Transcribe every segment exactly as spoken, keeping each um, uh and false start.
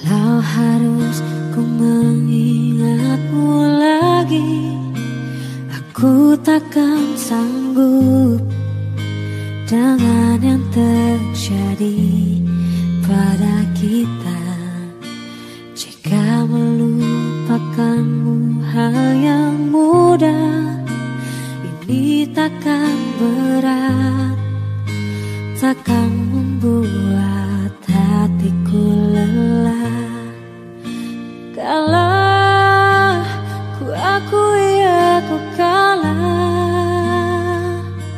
Kalau harus ku mengingatmu lagi, aku takkan sanggup dengan yang terjadi pada kita. Jika melupakanmu hal yang mudah, ini takkan berat, takkan membuat hatiku lelah. Kalah, ku akui aku kalah.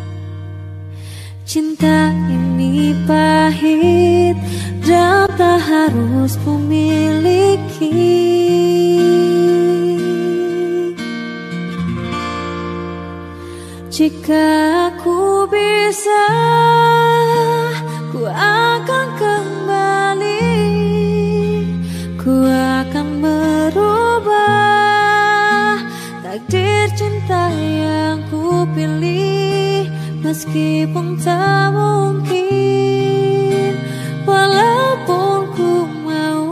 Cinta ini pahit dan tak harus ku miliki. Jika aku bisa, ku akan kembali, ku akan merubah takdir cinta yang ku pilih. Meskipun tak mungkin, walaupun ku mau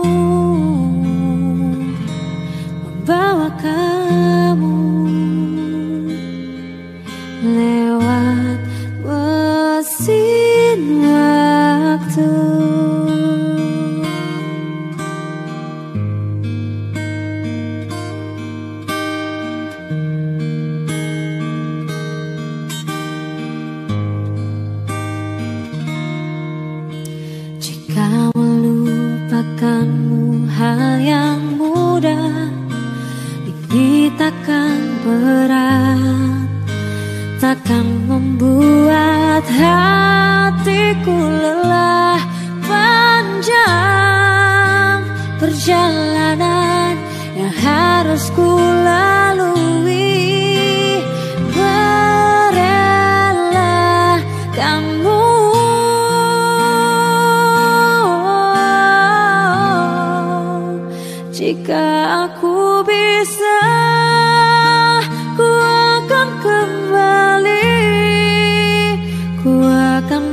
membawa kamu lewat mesin waktu. Jika melupakanmu hal yang mudah, ini takkan berat, takkan membuat hatiku lelah. Panjang perjalanan yang harus ku lalui, merelakanmu. Jika aku bisa, ku akan kembali, ku akan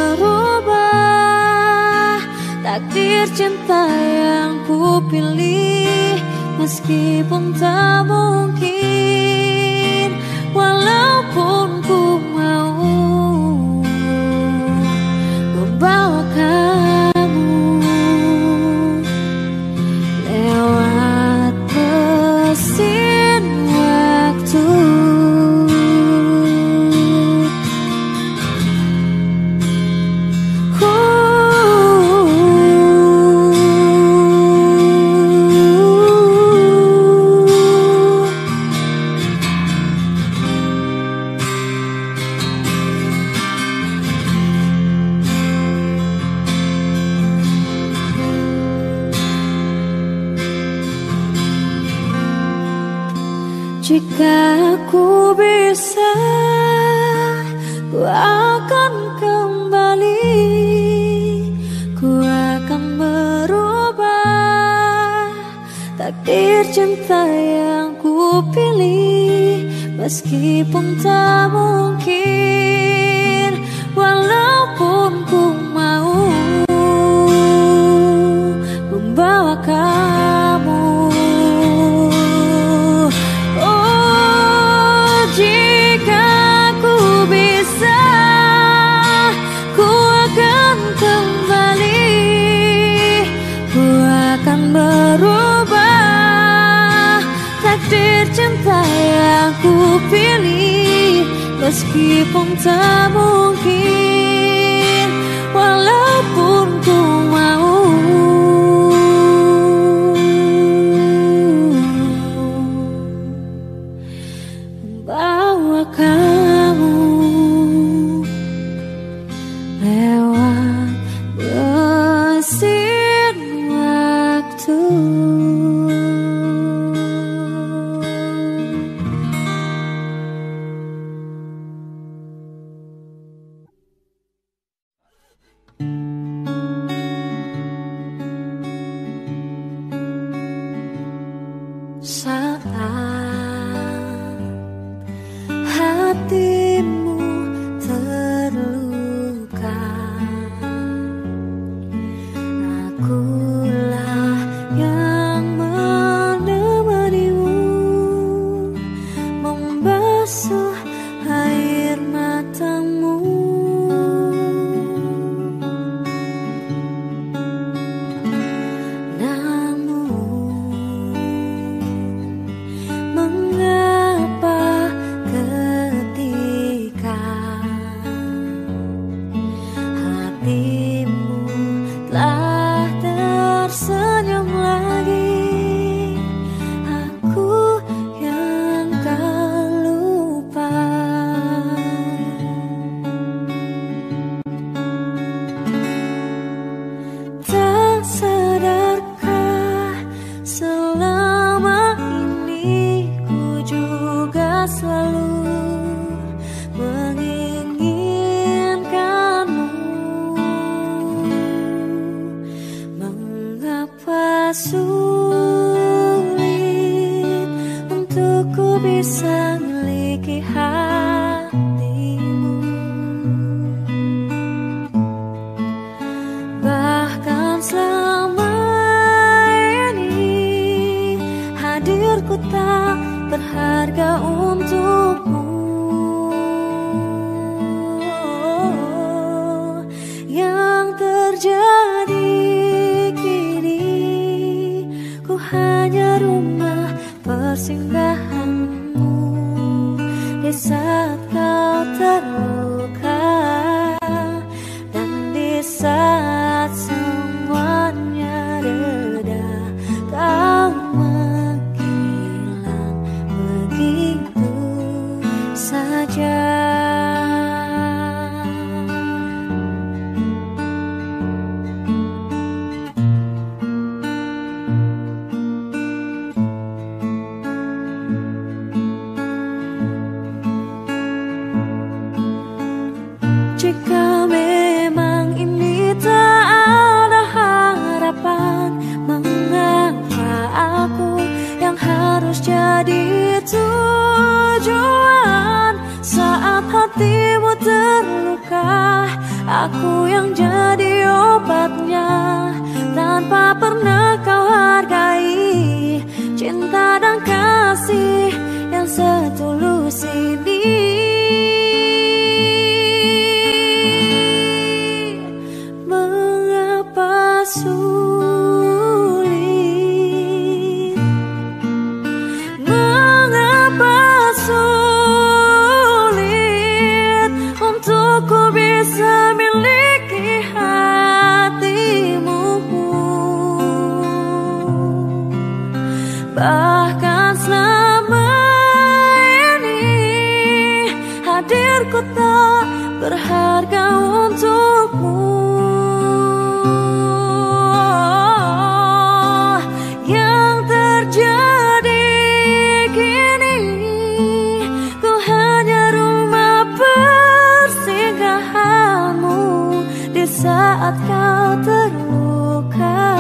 merubah takdir cinta yang ku pilih. Meskipun tak mungkin, walaupun ku mau membawa kamu lewat mesin waktu. Jika aku bisa, ku akan kembali, ku akan merubah takdir cinta yang ku pilih. Meskipun tak mungkin, walaupun ku mau membawa kamu. Merubah takdir cinta yang ku pilih. Meskipun tak mungkin, walaupun ku mau membawa kamu lewat mesin waktu. Saat hatimu terluka, akulah sulit untukku bisa miliki hatimu. Bahkan selama ini hadirku tak berharga untukmu. Yang terjadi kini ku hanya rumah persinggahanmu di saat kau terluka dan di saat semuanya reda kau menghilang begitu saja. Jika memang ini tak ada harapan, mengapa aku yang harus jadi tujuan? Saat hatimu terluka, aku yang jadi obatnya. Tanpa pernah kau hargai cinta dan kasih yang setulus ini. Sulit, mengapa sulit untukku bisa miliki hatimu. Bahkan selama ini hadirku tak berharga untukmu. Saat kau terluka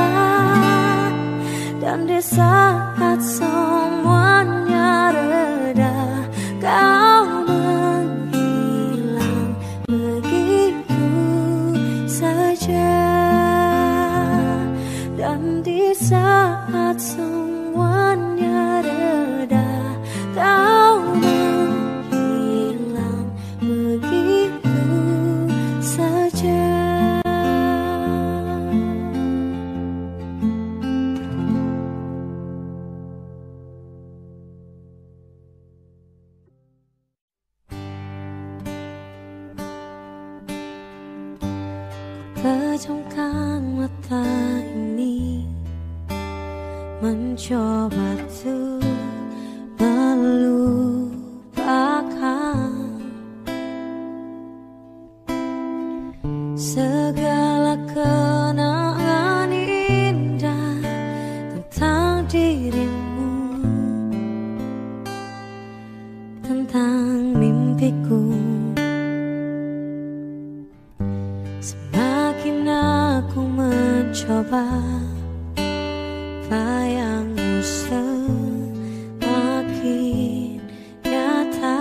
dan di saat semuanya reda, kau menghilang begitu saja. Dan di saat semuanya reda, kau menghilang begitu saja. Pejamkan mata ini, mencoba tuh melupakan segala kenangan indah tentang dirimu, tentang mimpiku. Aku mencoba, bayangmu semakin nyata,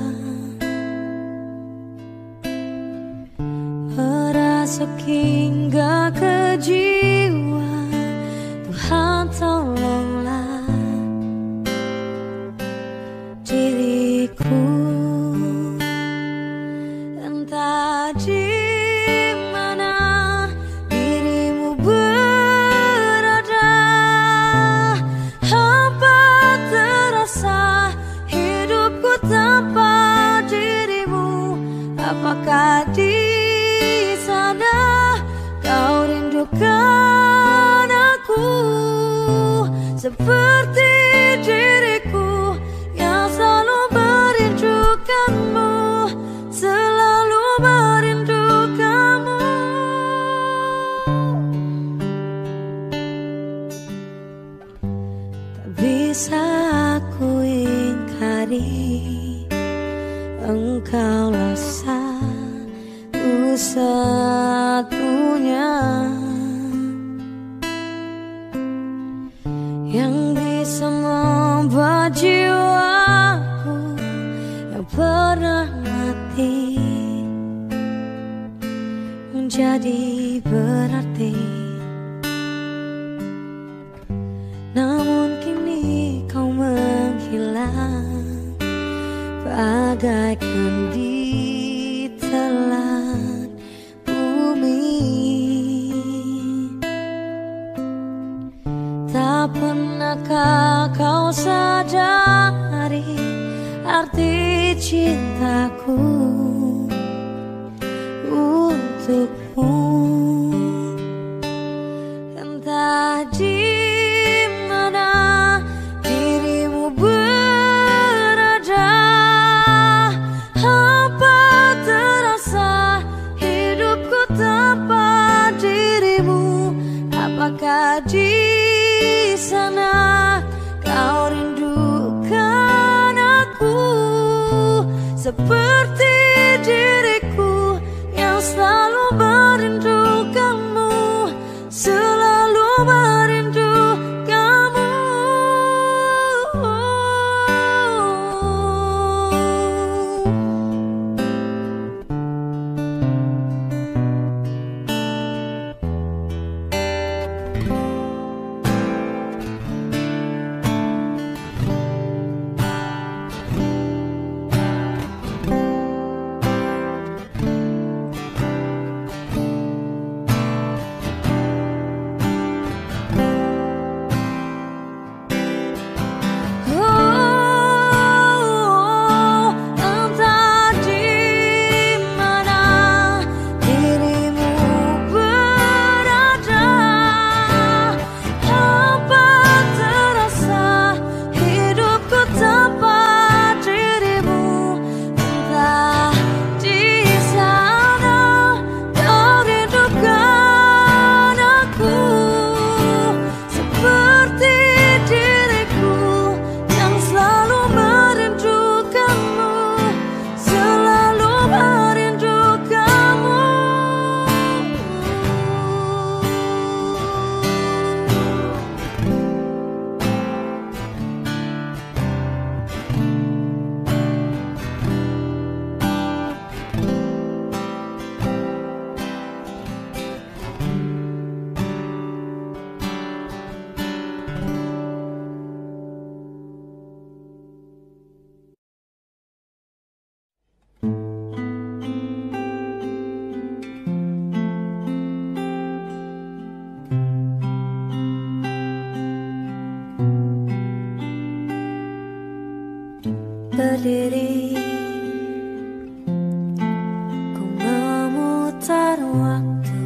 merasuk hingga ke jiwa. Tuhan tolonglah diriku, entah di apakah di sana kau rindukan aku seperti diriku yang selalu merindukanmu, selalu merindukanmu. Tak bisa aku ingkari, engkaulah satu-satunya yang bisa membuat jiwaku yang pernah mati menjadi berarti. Namun kini kau menghilang bagaikan ditelan bumi. Tak pernahkah kau sadari arti cintaku untukmu? Entah di mana dirimu berada, hampa terasa hidupku tanpa dirimu. Apakah di sana kau rindukan aku seperti diriku yang selalu merindukanmu, selalu merindukanmu. Berdiri, ku memutar waktu,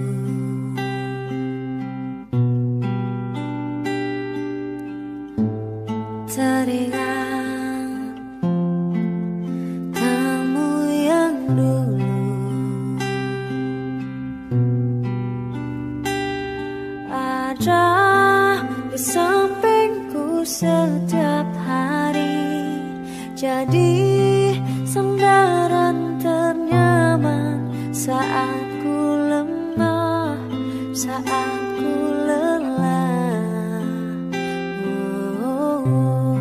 teringat kamu yang dulu ada di sampingku setiap hari. Jadi sandaran ternyaman saat ku lemah, saat ku lelah. Oh, oh.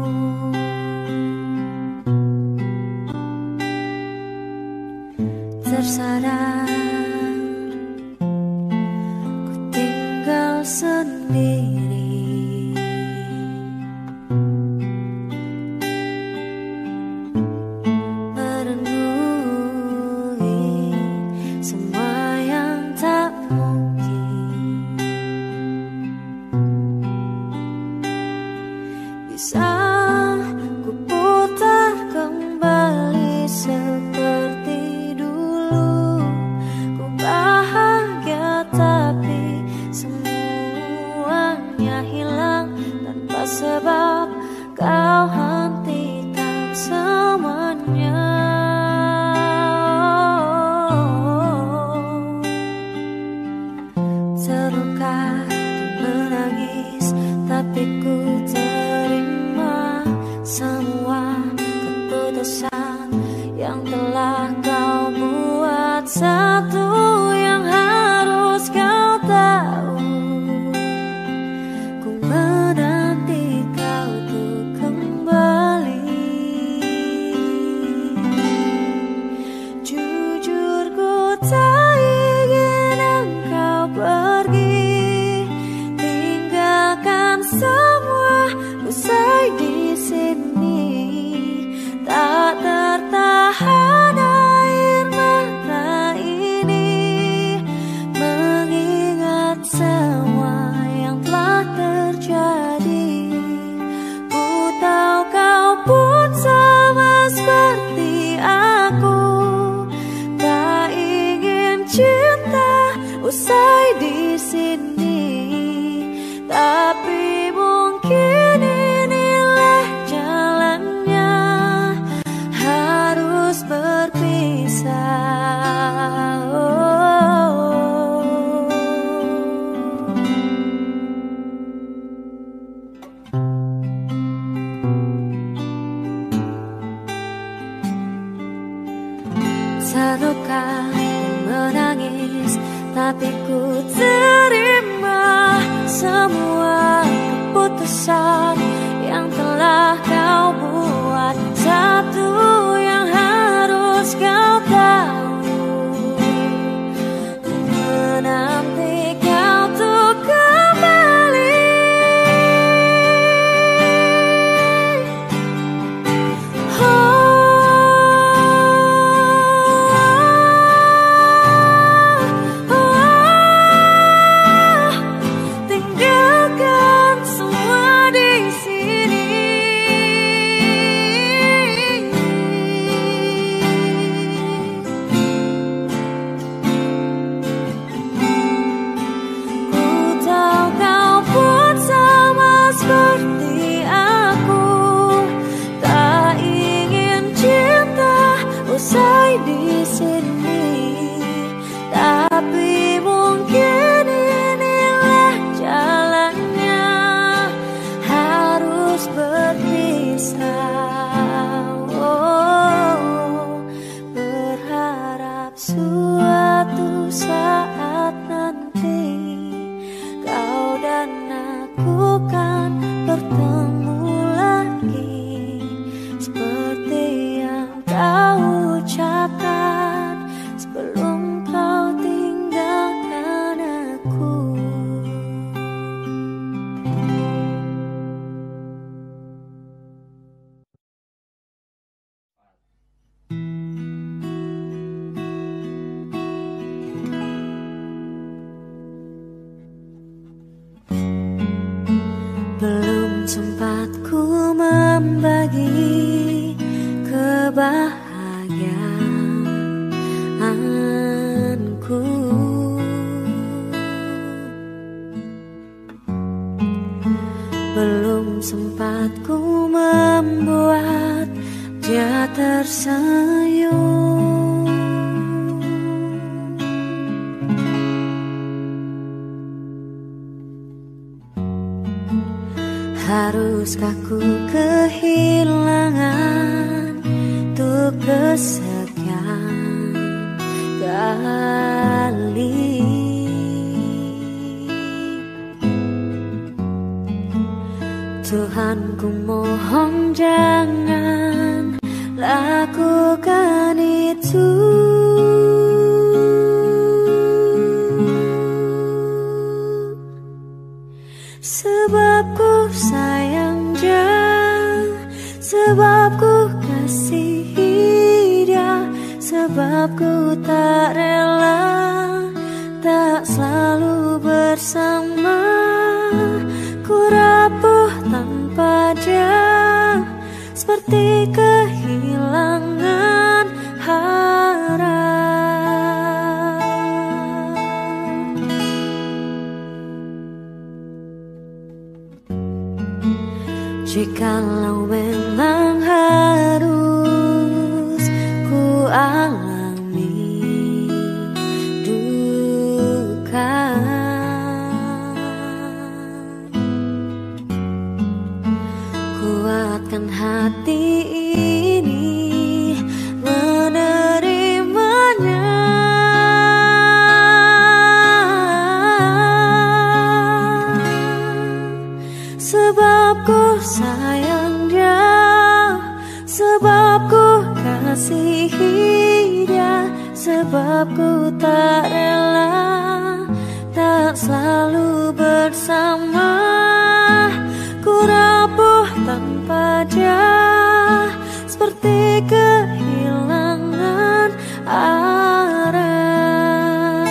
Tersadar ku tinggal sendiri, sebab kau hentikan semuanya. Terluka dan menangis, tapi ku terima semua keputusan yang telah kau buat. Satu yang harus kau tahu, ku menang semua usai di sini. Tak tertahan air mata ini mengingat semua yang telah terjadi. Ku tahu kau pun sama seperti aku, tak ingin cinta usai di sini. Tapi mungkin inilah jalannya, harus berpisah. Oh. Terluka menangis, tapi ku terima semua keputusan yang telah kau buat. Satu yang harus kau tahu, menanti kau tuh kembali. Oh. Usai di sini, tapi mungkin inilah jalannya, harus berpisah. Oh, berharap suatu saat nanti kau dan aku kan bertemu lagi, seperti yang kau ucapkan sebelum kau tinggalkan aku. Belum sempat ku membagi kebahagiaanku, belum sempat ku membuat dia tersenyum. Haruskah ku kehilangan untuk kesekian kali? Tuhan, ku mohon jangan lakukan itu. Sebab ku sayang dia, sebab ku kasihi dia, sebab ku tak rela tak selalu bersama. Ku rapuh tanpa dia, seperti kehilangan harap. Jikalau memang harus ku alami duka, kuatkan hati ini menerimanya. Sebab ku sayang dia, sebab ku kasihi dia, sebab ku tak rela tak selalu bersama. seperti kehilangan arah.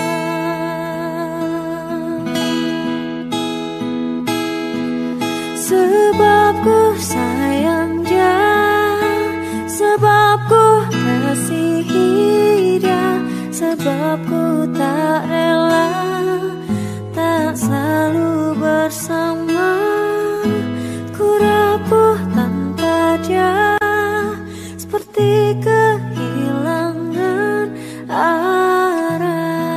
Sebab ku sayang dia, sebab ku kasihi dia, sebab ku tak rela, tak selalu bersama. Ku rapuh tanpa dia, seperti kehilangan arah.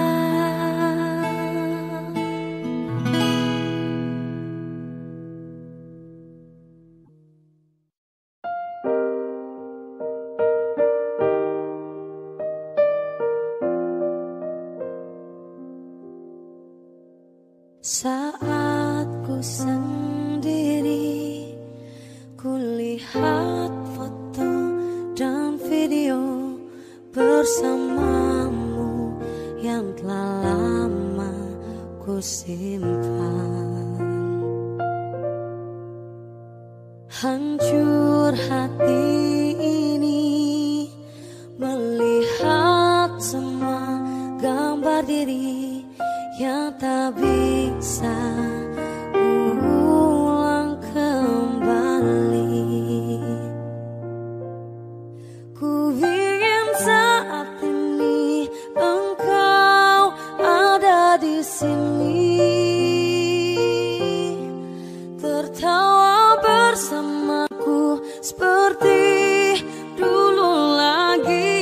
Saat ku sendiri, ku lihat foto dan video bersamamu yang telah lama ku simpan. Hancur hati ini melihat semua gambar diri yang tak bisa ulang kembali. Ku ingin saat ini engkau ada di sini, tertawa bersamaku seperti dulu lagi.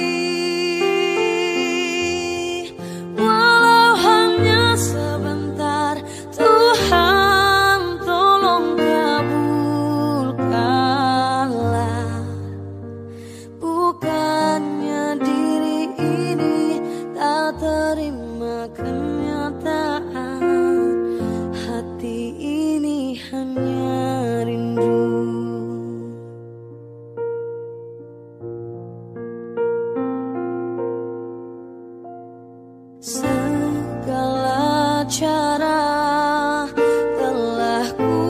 Segala cara telah ku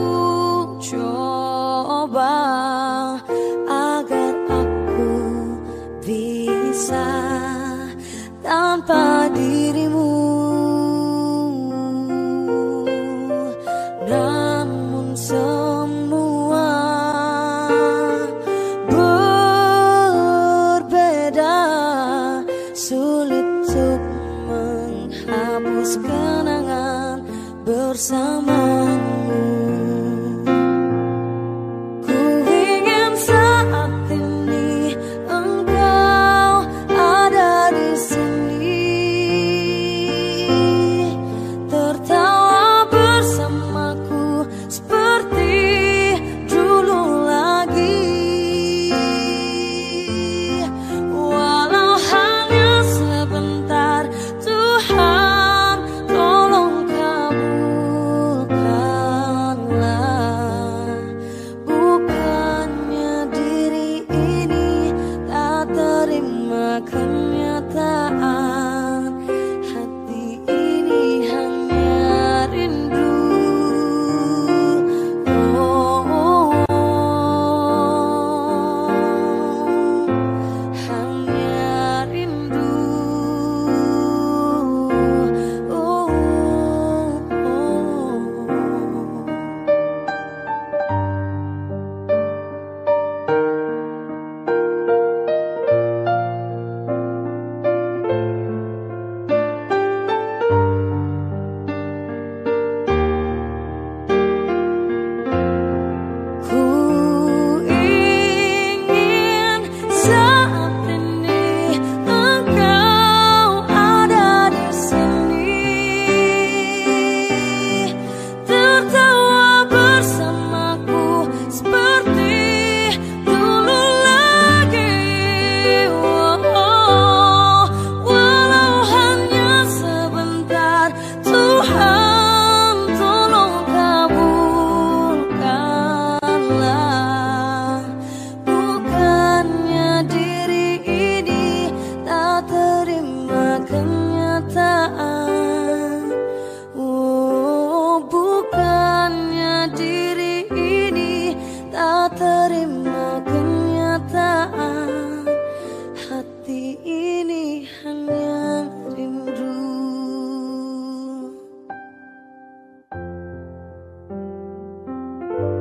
coba agar aku bisa tanpa dirimu, namun semua berbeda, sulit untuk menghapus kenangan bersamamu. Ku ingin saat ini engkau ada di sini,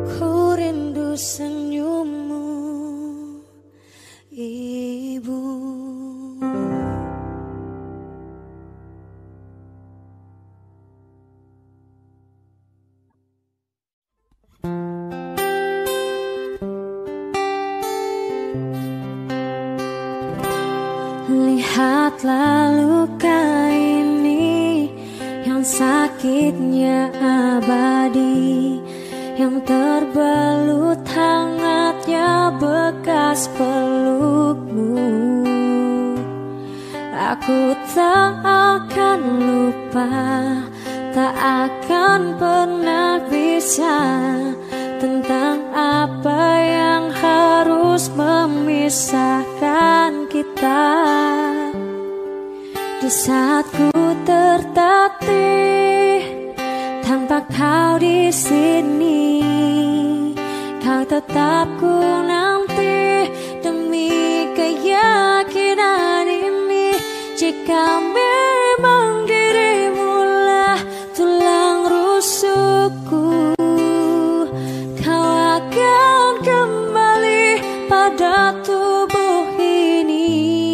Ku rindu senyummu, Ibu. Lihatlah luka ini yang sakitnya abadi, yang terbelut hangatnya bekas pelukmu. Aku tak akan lupa, tak akan pernah bisa tentang apa yang harus memisahkan kita. Di saat ku tertatih tanpa kau di sini, kau tetap ku nanti demi keyakinan ini. Jika memang dirimulah tulang rusukku, kau akan kembali pada tubuh ini.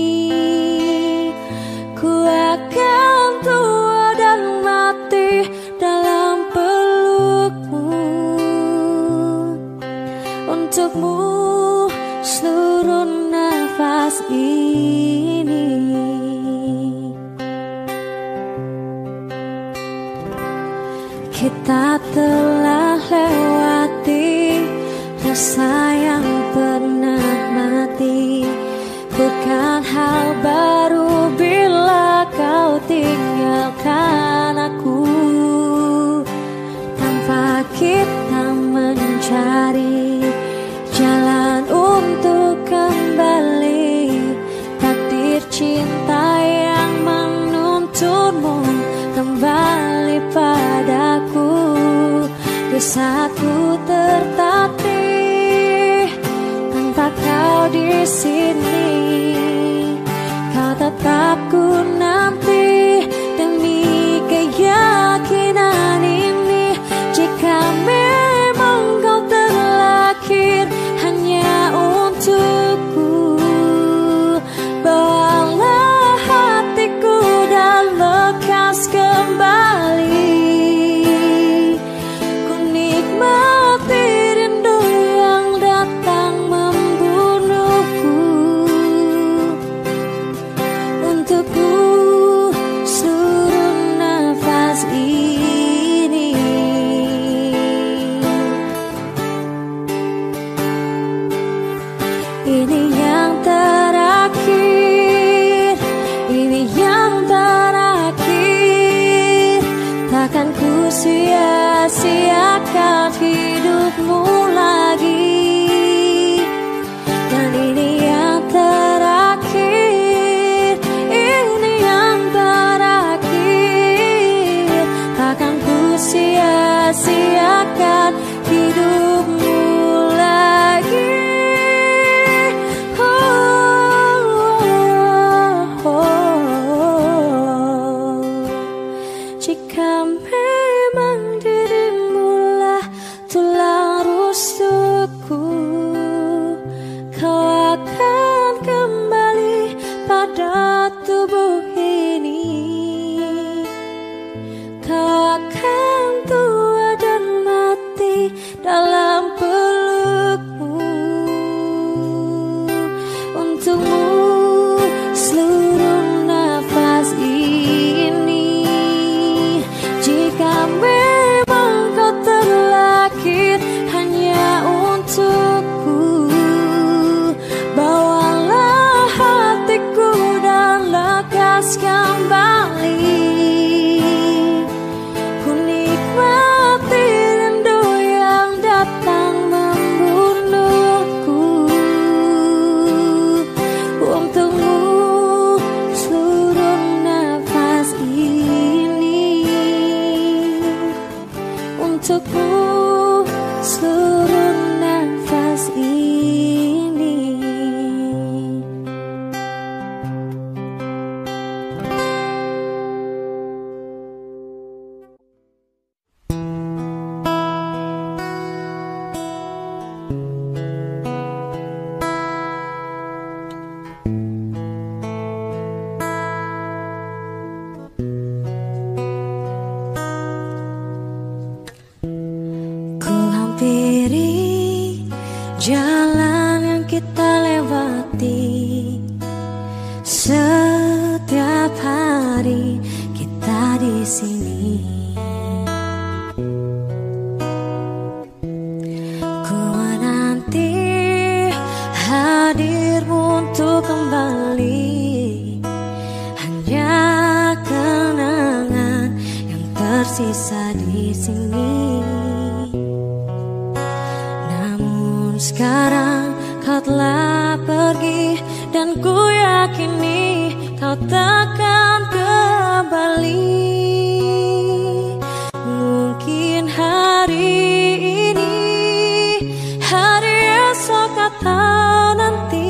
Ku akan tua dan mati dalam pelukmu. Untukmu seluruh nafas ini. Kita telah lewati rasa yang pernah mati. Bukan hal baru bila kau tinggalkan aku, tanpa kita mencari jalan untuk kembali. Takdir cinta yang menuntunmu kembali padaku. Di saat ku tertatih tanpa kau di sini, kau tetap ku nanti demi keyakinan ini. Jika memang kau terlahir hanya untukku, bawalah hatiku dan lekas kembali. Ku nikmati rindu yang datang membunuhku. Untukku seluruh nafas ini. Ini yang terakhir, ini yang terakhir. Takkan ku sia-siakan hidupmu lagi. Dan ini yang terakhir, ini yang terakhir. Takkan ku sia-siakan hidupmu lagi. Jika memang dirimulah tulang rusukku, kau akan kembali pada tubuh ini. Kau akan tua dan mati dalam pelukmu. Untukmu seluruh nafas ini. Jika memang kau terlahir hanya untukku, bawalah hatiku dan lekas kembali. Ku nikmati rindu yang datang jalan yang kita lewati. Setiap hari kita di sini, ku menanti hadirmu untuk kembali. Hanya kenangan yang tersisa di sini. Namun sekarang kau telah pergi, dan ku yakini kau takkan kembali. Mungkin hari ini, hari esok atau nanti,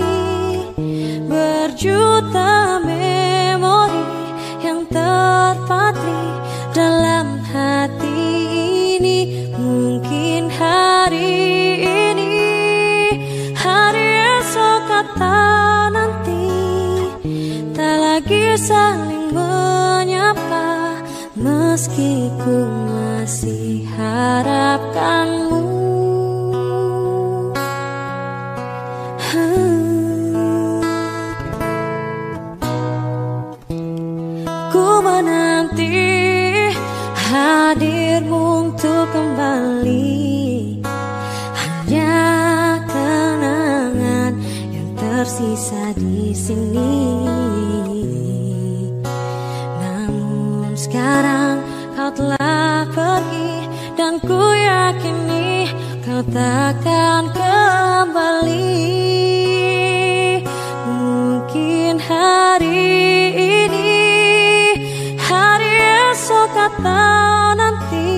berjuta memori yang terpatri dalam hati ini. Mungkin hari ini, hari esok atau nanti, tak lagi saling menyapa, meski ku masih harapkanmu. Ku menanti hadirmu untuk kembali. Hanya kenangan yang tersisa di sini. Namun sekarang kau telah pergi, dan ku yakini kau takkan kembali. Mungkin hari ini, hari esok atau nanti,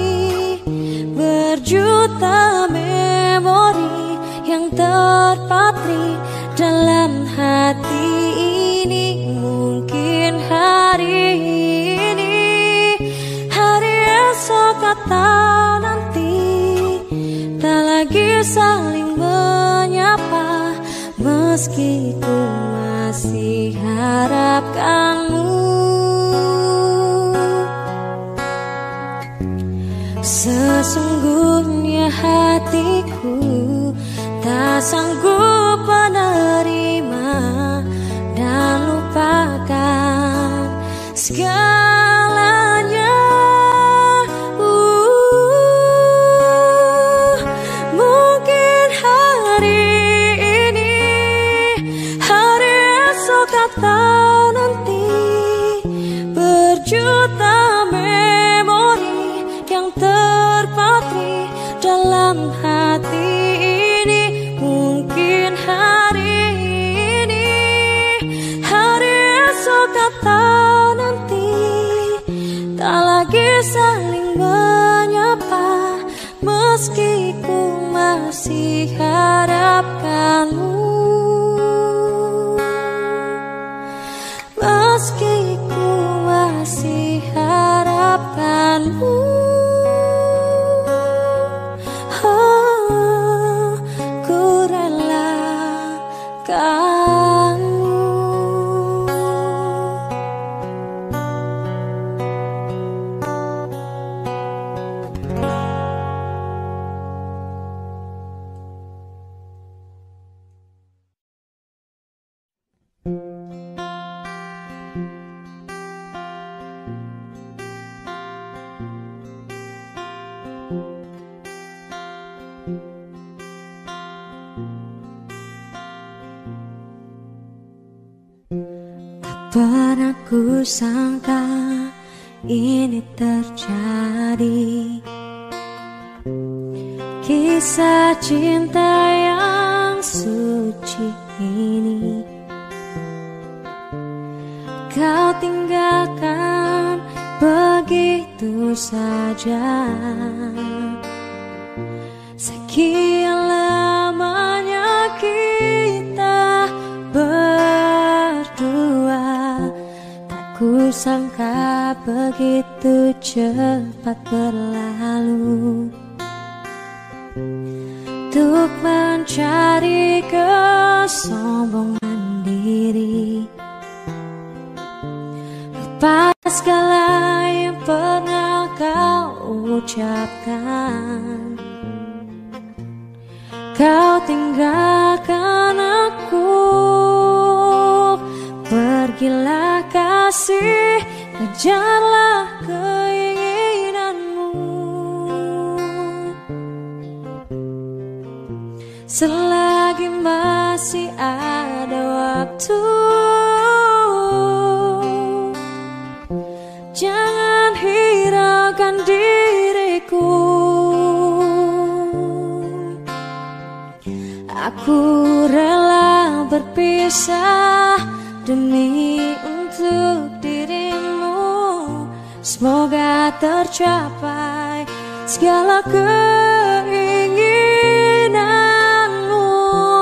berjuta memori yang terpatri dalam hati ini. Mungkin hari ini, hari esok atau nanti, tak lagi saling menyapa, meski ku masih harapkanmu. Sesungguhnya hatiku tak sanggup menerima dan lupakan segalanya. uh, Mungkin hari ini, hari esok atau nanti, berjuta memori yang terpatri dalam hati ini. Mungkin hari ini, hari esok atau nanti, tak lagi saling menyapa, meski ku masih harapkanmu. Meski ku masih harapkanmu. Pernah ku sangka ini terjadi, kisah cinta yang suci ini. Kau tinggalkan begitu saja. Sekian lamanya kita berdua, tak ku sangka begitu cepat berlalu. Untuk mencari kesombongan diri, lupa segala yang pernah kau ucapkan. Kau tinggalkan aku. Pergilah kasih, kejarlah keinginanmu. Selagi masih ada waktu, jangan hiraukan diriku. Aku rela berpisah demi untuk dirimu. Semoga tercapai segala keinginanmu.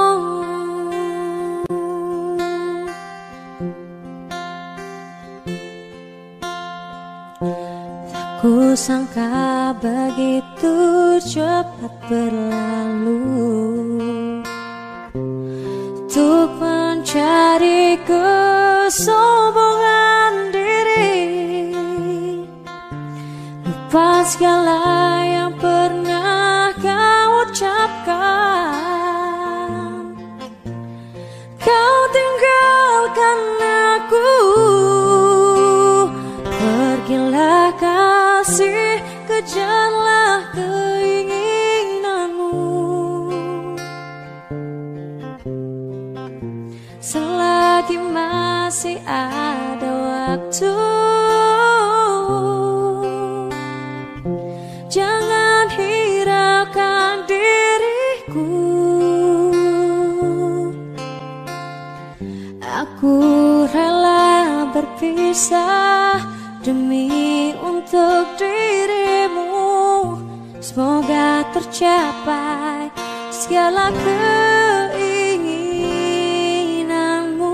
Tak kusangka begitu cepat berlalu untuk mencari kesombongan diri. Lupa segala yang pernah kau ucapkan. Kau tinggalkan aku. Pergilah kasih, kejarlah keinginanmu. Selagi masih ada waktu, jangan hiraukan diriku. Aku rela berpisah demi untuk dirimu. Semoga tercapai segala keinginanmu.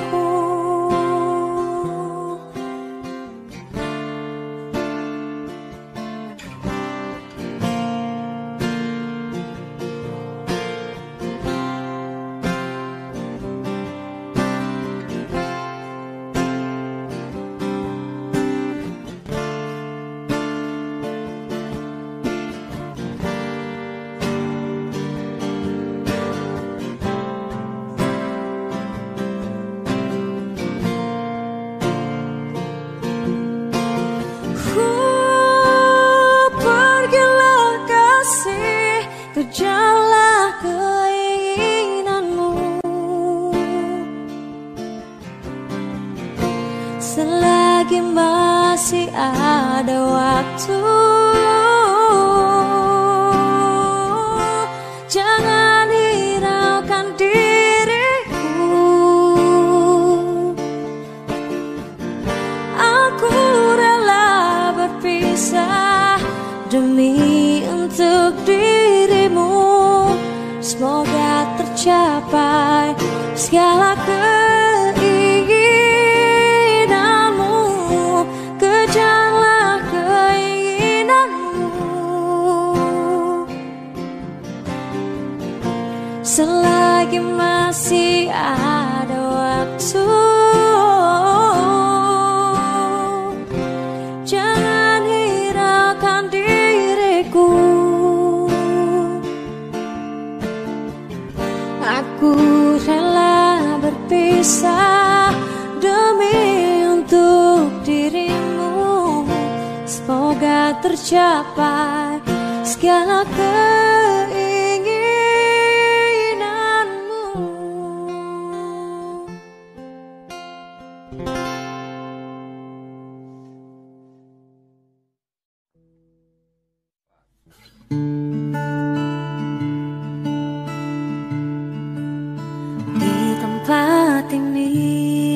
Kejarlah keinginanmu. Selagi masih ada waktu, jangan hiraukan diriku. Aku rela berpisah demi untuk dirimu. Semoga tercapai segala keinginanmu. Kejarlah keinginanmu. Selagi masih ada waktu, jangan hiraukan diriku. Aku rela berpisah demi untuk dirimu. Semoga tercapai segala keinginanmu. Tempat ini,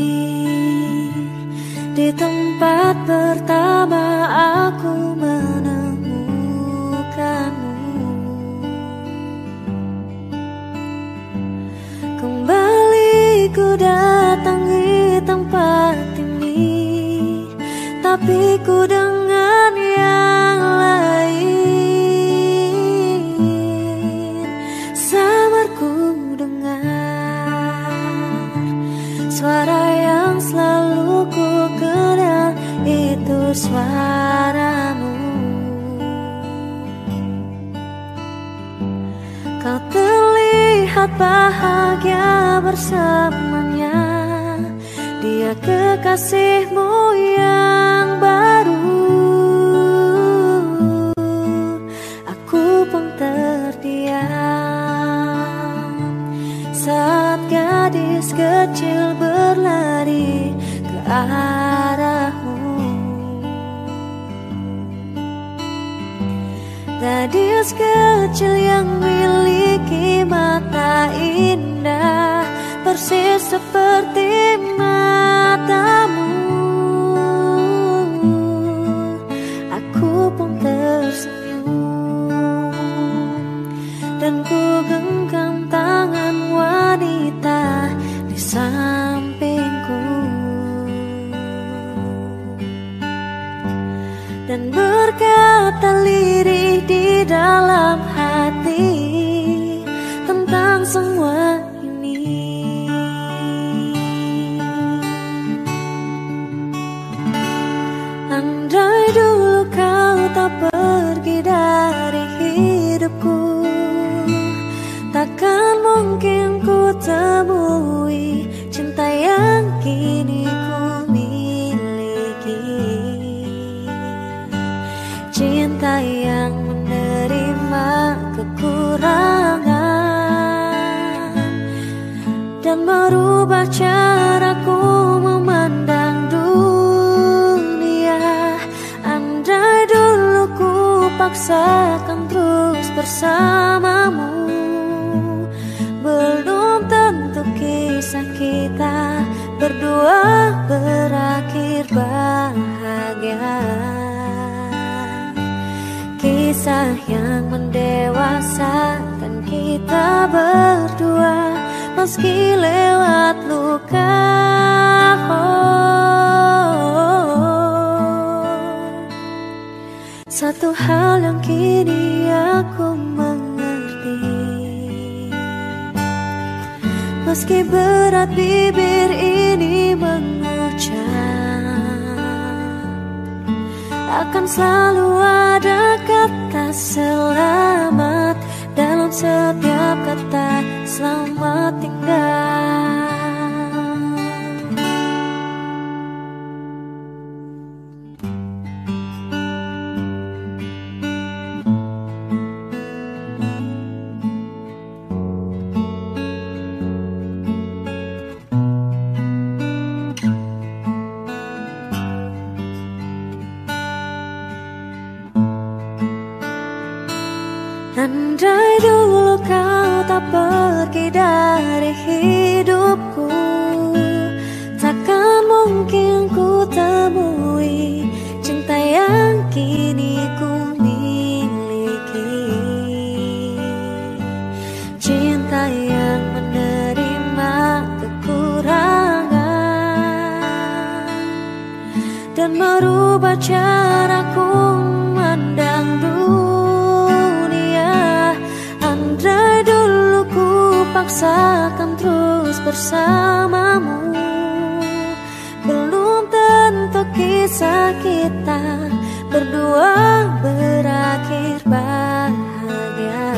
di tempat pertama aku menemukanmu. Kembali ku datangi tempat ini, tapi ku dengan yang lain. Sabarku suara yang selalu ku kenal, itu suaramu. Kau terlihat terlihat bahagia bersamanya. Dia kekasihmu yang baru. Aku pun terdiam saat gadis kecil berlari ke arahmu. Gadis kecil yang miliki mata indah, persis seperti matamu. Aku pun tersenyum dan ku genggam tangan wanita di sampingku dan berkata lirih di dalam hati tentang semua ini. Andai dulu kau tak pergi dari hidupku, takkan mungkin ku temui cinta yang kini ku miliki. Cinta yang menerima kekurangan dan merubah caraku memandang dunia. Andai dulu ku paksakan terus bersamamu, belum tentu kisah kita berdua berakhir bahagia. Kisah yang mendewasakan kita berdua, meski lewat luka. Oh, satu hal yang kini aku mengerti, meski berat bibir ini mengucap, akan selalu ada kata selamat dalam setiap kata selamat tinggal. Andai dulu kau tak pergi dari hidupku, takkan mungkin ku temui cinta yang kini ku miliki. Cinta yang menerima kekurangan dan merubah caraku memandang dunia. Andai dulu ku paksakan terus bersamamu, belum tentu kisah kita berdua berakhir bahagia.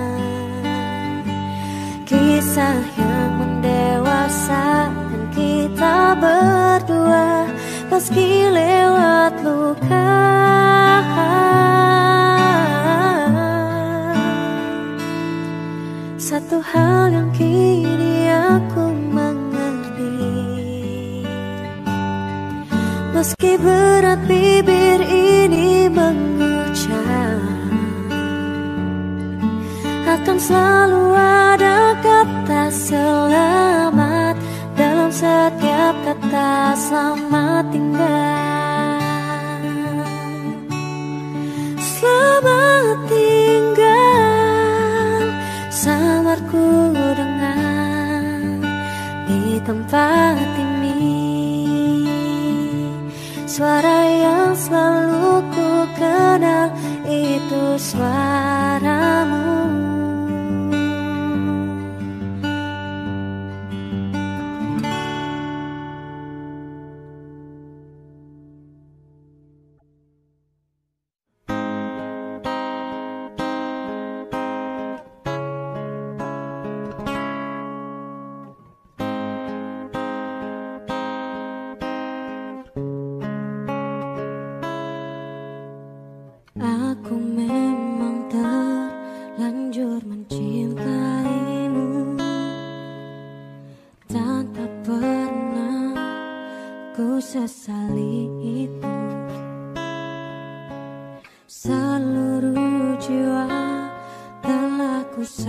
Kisah yang mendewasakan kita berdua, meski lewat luka. Satu hal yang kini aku mengerti, meski berat bibir ini mengucap, akan selalu ada kata selamat dalam setiap kata selamat tinggal. Selamat tinggal, samarku dengar di tempat ini. Suara yang selalu ku kenal itu suaramu.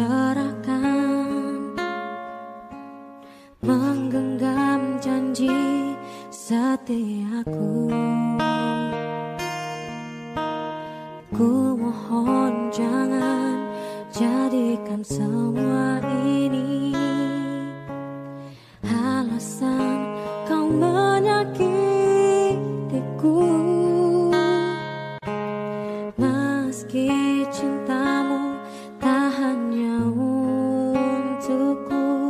serahkan, menggenggam janji setiaku. Ku mohon jangan jadikan semua ini alasan kau menyakitiku. Meski cintamu tak hanya untukku,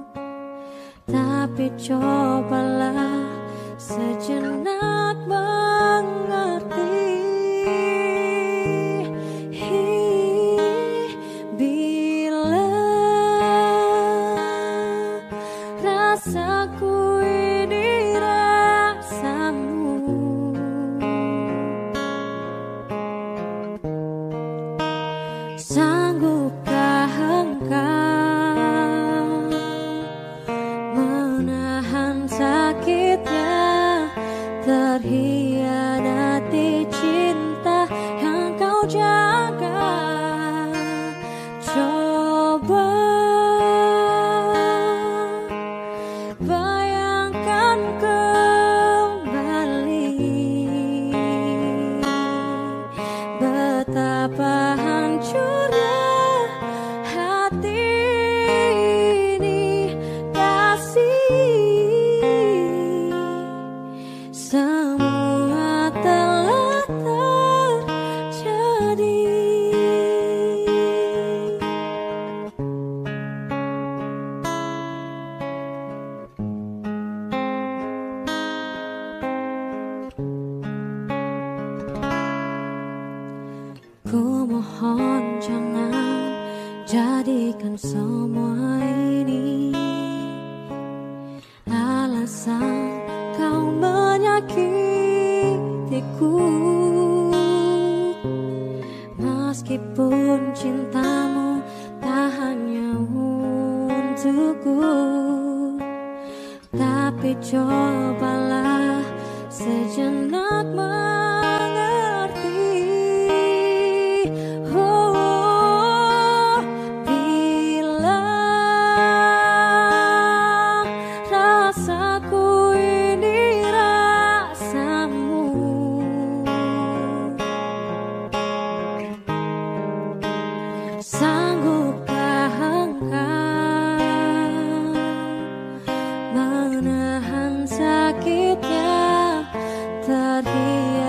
tapi cobalah sejenak mengerti. Bila rasaku ini rasamu, sanggupkah engkau menahan sakitnya terhianati cinta yang kau jaga? Coba bayangkan kembali betapa hancurnya hati ini. Kasih, semua telah terjadi. Ku mohon jangan jadikan semua ini alasan kau menyakitiku. Meskipun cintamu tak hanya untukku, tapi cobalah sejenak mengerti. Oh, bila rasaku ini rasamu, sanggupkah engkau menahan sakitnya terhianati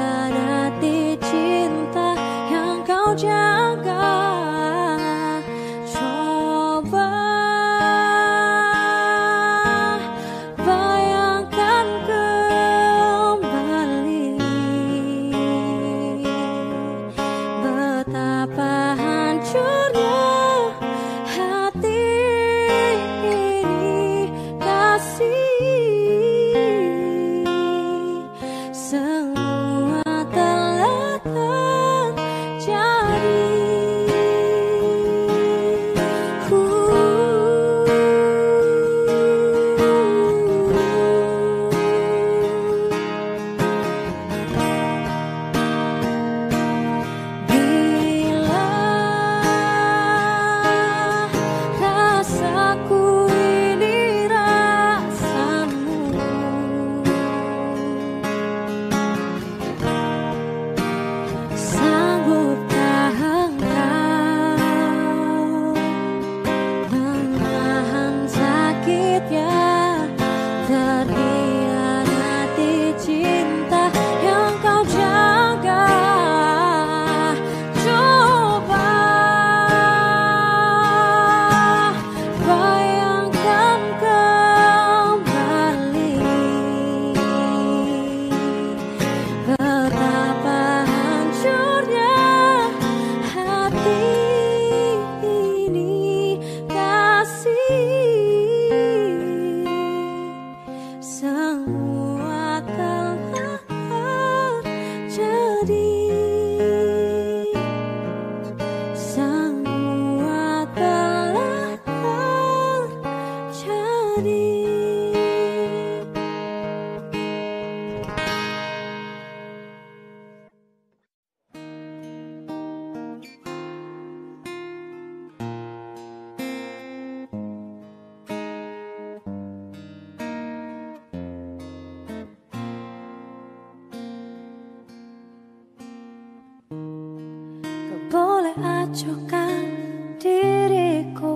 pojokkan diriku,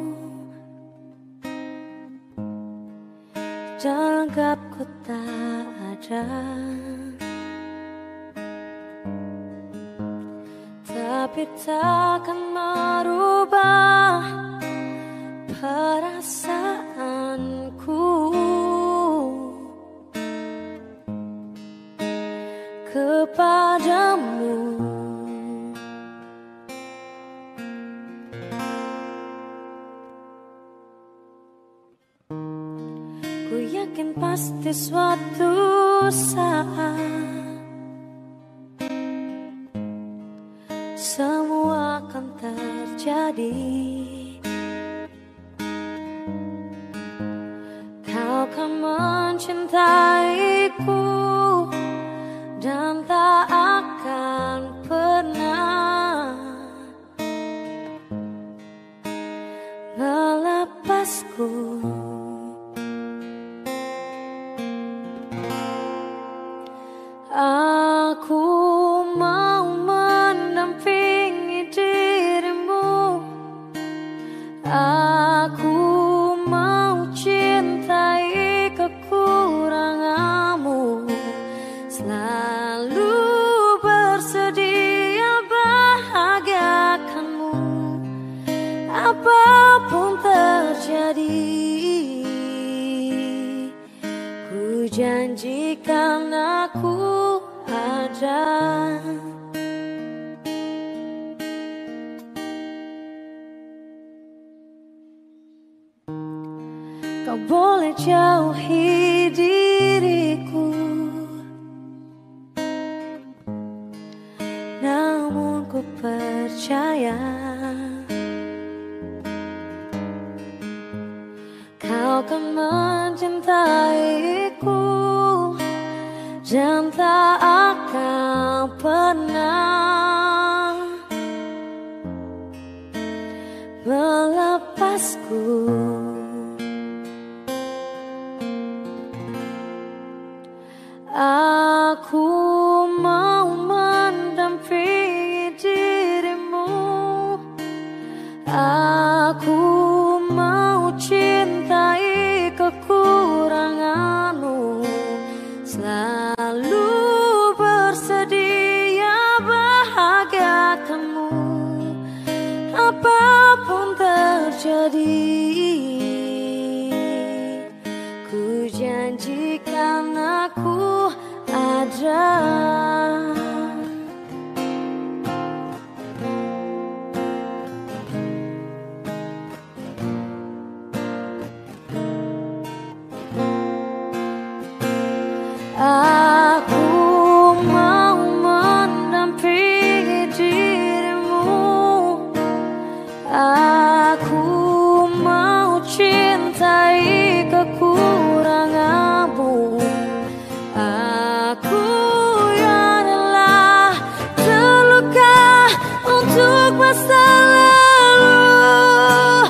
dan anggapku tak ada. Tapi takkan merubah perasaanku kepadamu. Ku yakin pasti suatu saat semua akan terjadi. Kau kan mencintaiku dan tak akan pernah melepasku. Aku mau mendampingi dirimu, aku mau cintai kekuranganmu, selalu bersedia bahagiakanmu apapun terjadi. Ku janjikan aku ada. Kau boleh jauhi diriku, namun ku percaya kau kan mencintaiku dan tak akan pernah melepasku. Aku mau mendampingi dirimu, aku mau cintai kekuranganmu, selalu bersedia bahagiakanmu apapun terjadi. Ku janjikan aku ada. Aku mau mendampingi dirimu, aku mau cintai kekuranganmu, aku yang rela terluka untuk masa lalu.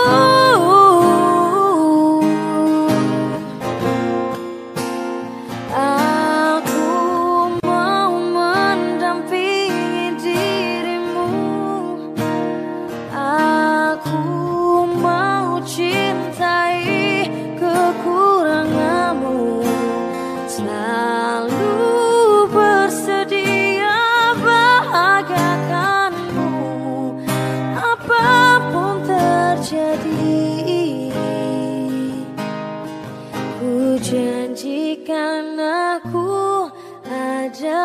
Janjikan aku ada.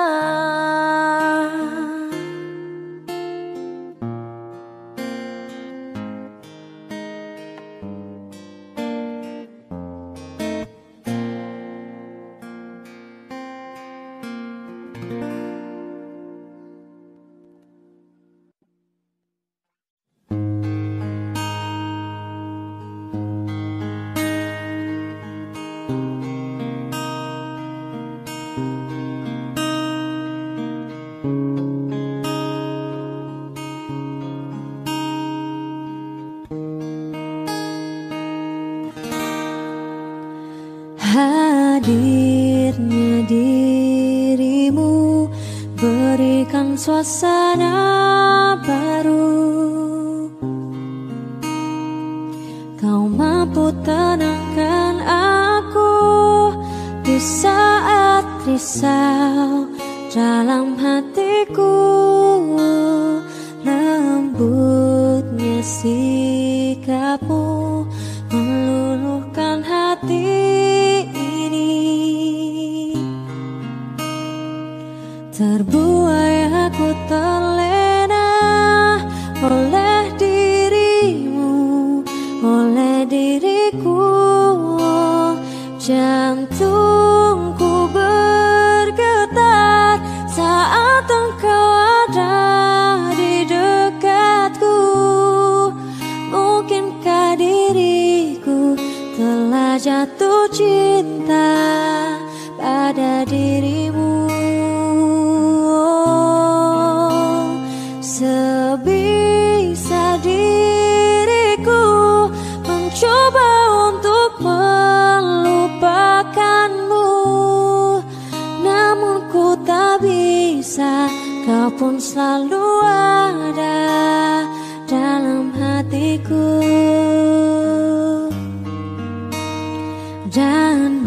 Hadirnya dirimu berikan suasana baru. Kau mampu tenangkan aku di saat risau dalam hatiku. Lembutnya sikapmu meluluhkan hati ini. Terbuai aku terlena oleh dirimu, oleh diriku. Jantungku bergetar saat engkau ada di dekatku. Mungkinkah diriku telah jatuh cinta pada dirimu? Sebisa diriku mencoba untuk melupakanmu, namun ku tak bisa. Kau pun selalu ada dalam hatiku. Dan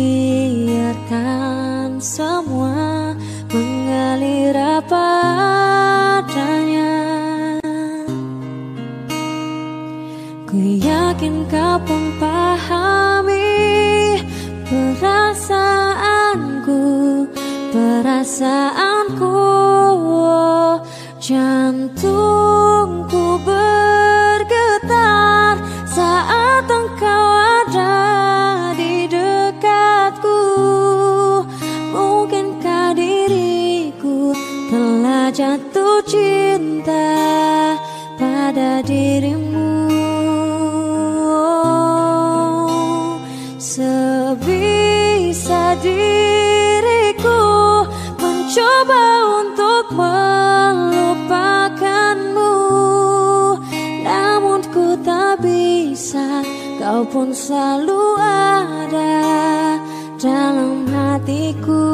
biarkan semua mengalir apa adanya. Ku yakin kau pun pahami perasaanku, perasaanku. Jantungku bergetar saat engkau ada di dekatku. Mungkinkah diriku telah jatuh cinta pada dirimu? Sebisa diriku mencoba untuk melupakanmu, namun ku tak bisa. Kau pun selalu ada dalam hatiku.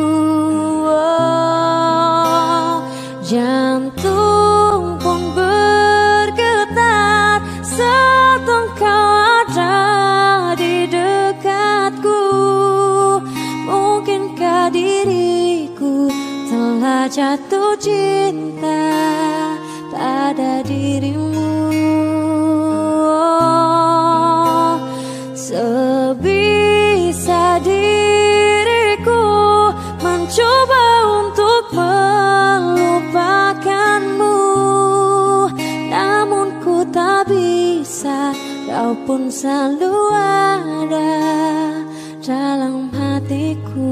Oh, jantung pun bergetar saat engkau ada di dekatku. Mungkinkah diriku telah jatuh cinta pada dirimu? Oh, sebisa diriku mencoba untuk melupakanmu, namun ku tak bisa. Kau pun selalu ada dalam hatiku.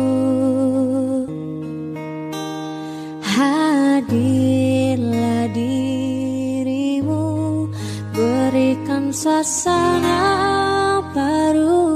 Hadirlah dirimu, berikan suasana baru.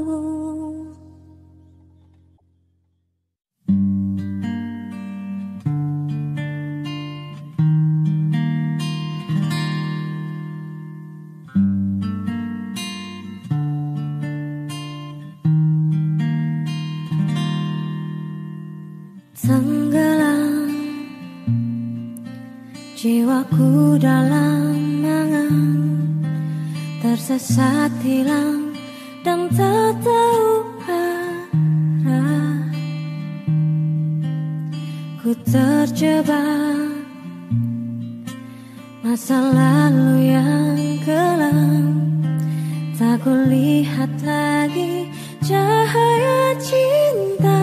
Tenggelam jiwaku dalam angan, tersesat hilang dan tak tahu arah. Ku terjebak masa lalu yang kelam, tak kulihat lagi cahaya cinta.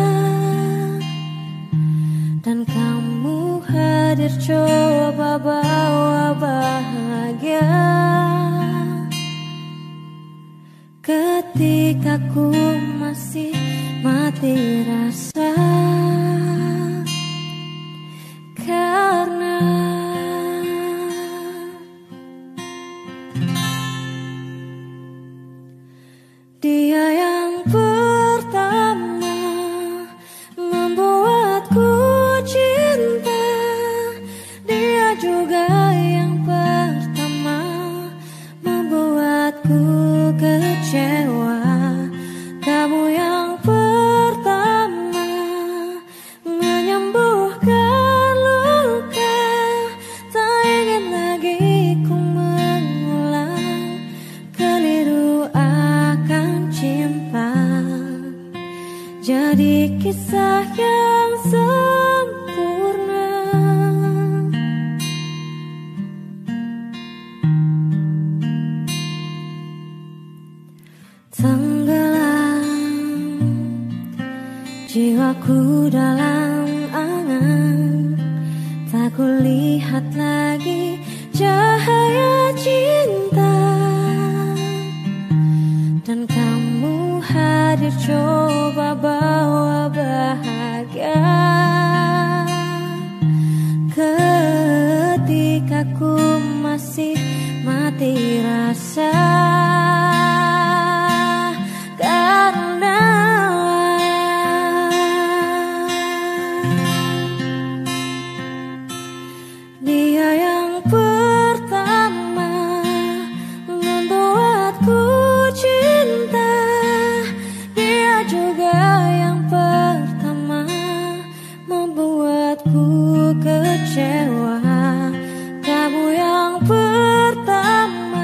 Dan kamu hadir coba bawa bahagia ketika ku masih mati rasa. Karena dia yang pertama membuatku cinta, dia juga yang pertama membuatku kecewa. Kamu yang pertama kisah yang sempurna. Tenggelam jiwaku dalam angan, tak kulihat lagi cahaya cinta. Dan kamu hadir coba bawa bahagia. Ketika ku masih mati rasa, karena dia yang pertama membuatku cinta. Dia juga yang pertama membuatku kecewa. Kamu yang pertama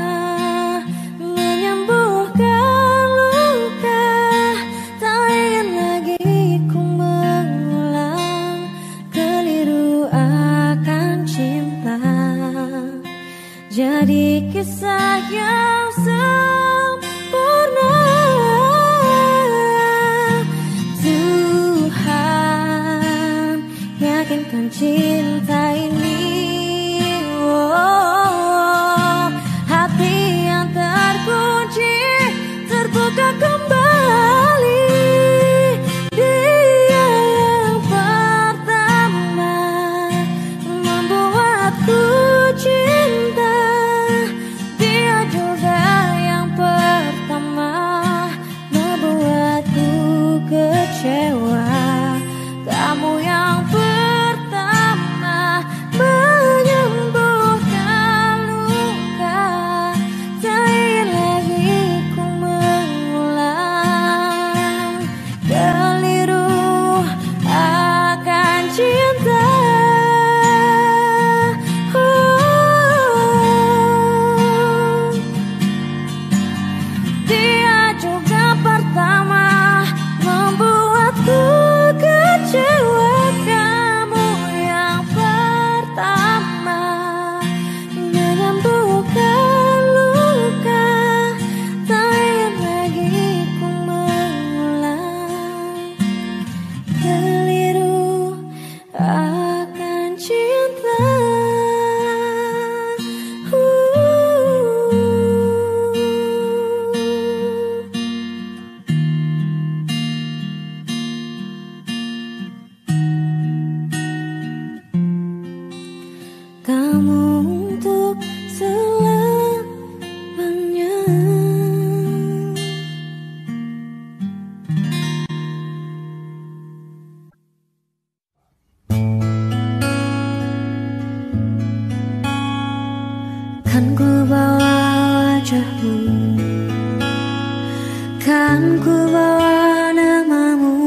menyembuhkan luka. Tak ingin lagi ku mengulang keliru akan cinta. Jadi kisah yang sempurna. Tuhan yakinkan cinta ini. Oh, hati yang terkunci terbuka kembali. Dia yang pertama membuatku cinta. Dia juga yang pertama membuatku kecewa. Kamu yang pertama menyembuhkan luka. Tak ingin lagi ku mengulang keliru akan cinta. Oh, dia juga pertama membuatku kecewa. Kamu yang pertama menyembuhkan luka. Tak ingin lagi ku mengulang keliru akan cinta. Kamu untuk selamanya. Kan ku bawa wajahmu, kan ku bawa namamu.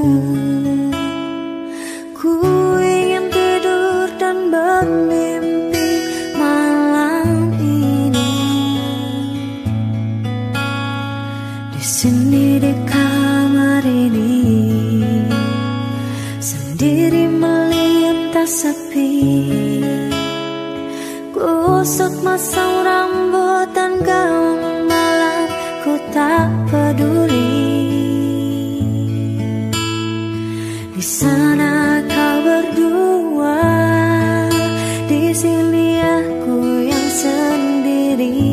Ku ingin tidur dan bermimpi malam ini. Di sini di kamar ini, sendiri melintas sepi. Kusut masang rambut dan gaun malam, ku tak peduli. Di sana kau berdua, di sini aku yang sendiri.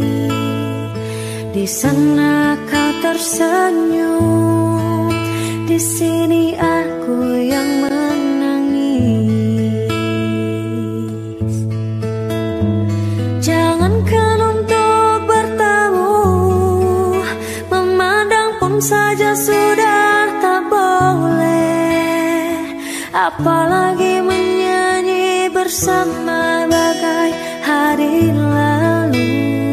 Di sana kau tersenyum, di sini aku yang menangis. Jangankan untuk bertemu, memandang pun saja sudah tak boleh. Apalagi menyanyi bersama bagai hari lalu.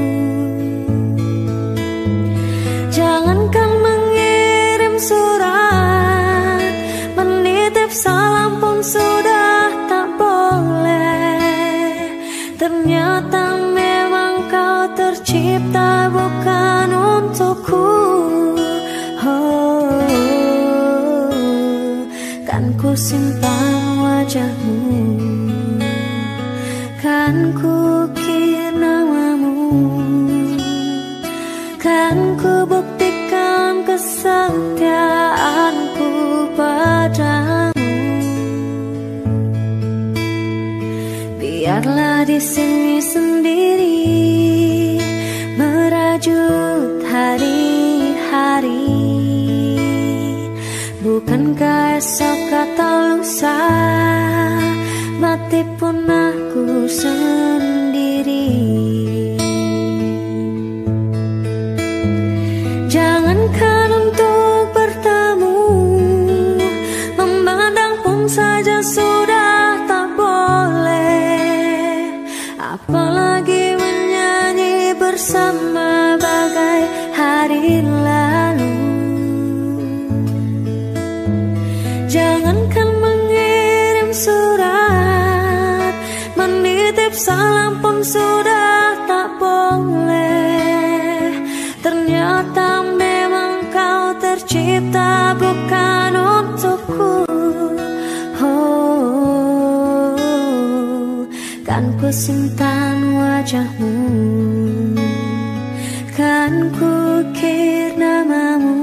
Jangankan mengirim surat, menitip salam pun sudah tak boleh. Ternyata memang kau tercipta bukan untukku. Oh, simpan wajahmu, kan ku ukir namamu, kan ku buktikan kesetiaanku padamu. Biarlah di sini sendiri merajut hari-hari, bukankah esok atau lusa mati pun aku sendiri. Jangankan untuk bertemu, memandang pun saja sudah tak boleh, apalagi menyanyi bersama bagai hari lalu. Jangankan mengirim surat, menitip salam pun sudah tak boleh. Ternyata memang kau tercipta bukan untukku. Oh, kan ku simpan wajahmu, kan ku ukir namamu,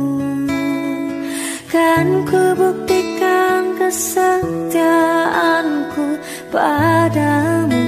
kan ku buktikan kesetiaanku padamu.